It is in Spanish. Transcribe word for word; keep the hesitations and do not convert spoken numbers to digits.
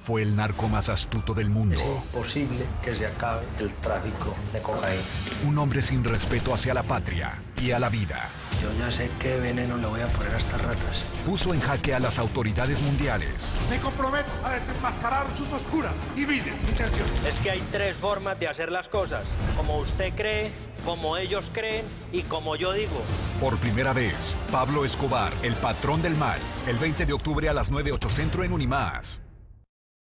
fue el narco más astuto del mundo. Es imposible que se acabe el tráfico de cocaína. Un hombre sin respeto hacia la patria y a la vida. Yo ya sé qué veneno le voy a poner a estas ratas. Puso en jaque a las autoridades mundiales. Me comprometo a desenmascarar sus oscuras y viles intenciones. Es que hay tres formas de hacer las cosas. Como usted cree, como ellos creen y como yo digo. Por primera vez, Pablo Escobar, el patrón del mal. El veinte de octubre a las nueve, ocho Centro en Unimás.